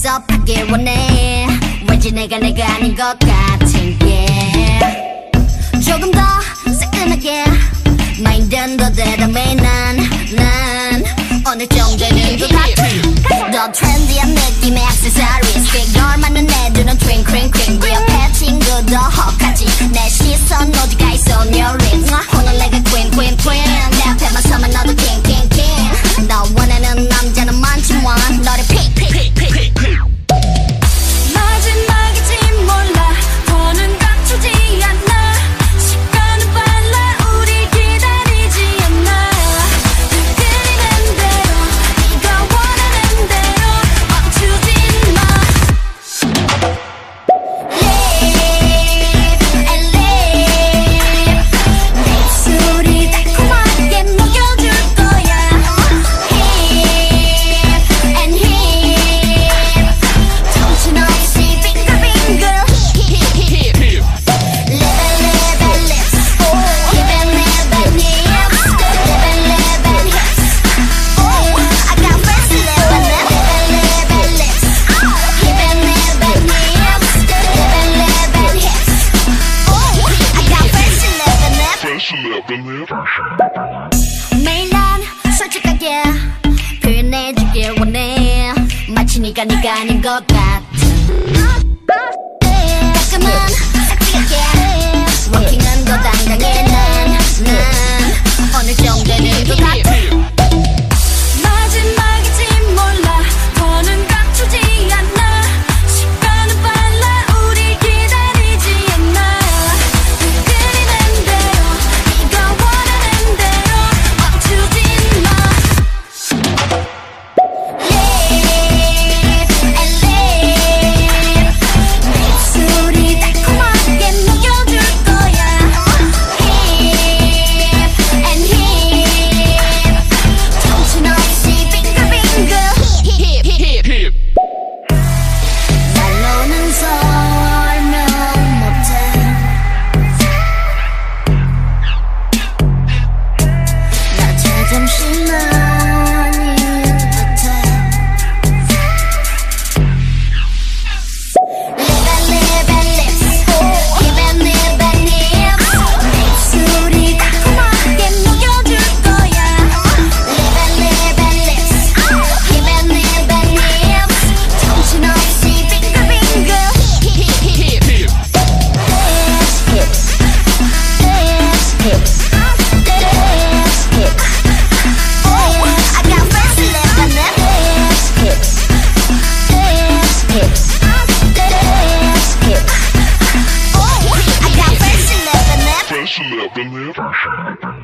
대접하길 원해. 왠지 내가 아닌 것 같은 게 조금 더 새끈하게 마인드는 더 대담해. 난 어느 정도는 더 같아. 더 트렌디한 느낌의 액세서리즈 피규어만은 내두는 트윙크링크링 네 옆에 친구도 헉하지. 내 시선 어디가 있어 on your lips. 오늘 내가 queen 내 앞에만 서면 너도 king. 너 원하는 남자는 많지만 너를 pick. 마지막일지 몰라 더는 감추지 않아. 시간은 빨라 우릴 기다리지 않아. 그리는 대로 네가 원하는 대로 멈추지 마. Live and live. 내 입술이 달콤하게 녹여줄 거야. Hip and hip. 정신없이 빙글빙글. Live and lips. Hip and live and hips. Live and hips. I got fancy live and lips. Hip and live and hips. Live and hips. I got fancy live and lips. 매일 난 솔직하게 표현해주길 원해. 마치 네가 아닌 것 같은. 가끔은 섹시하게 워킹은 더 당당해. 난 어느 정도는 더 같아. 마지막일지 몰라 더는 감추지 않아. 시간은 빨라 우릴 기다리지 않아. 그리는 대로 네가 원하는 대로 멈추지 마. Live and live. 내 입술이 달콤하게 녹여줄 거야. Hip and hip. 정신없이 빙글빙글. 말로는 설명 못해. 나 제정신아닌 듯해. Live and lips. Hip and live and hips. 내 입술이 달콤하게 녹여줄 거야. Live and lips. Hip and live and hips. 정신없이 빙글빙글. I got fancy live and lips. I got fancy live and lips.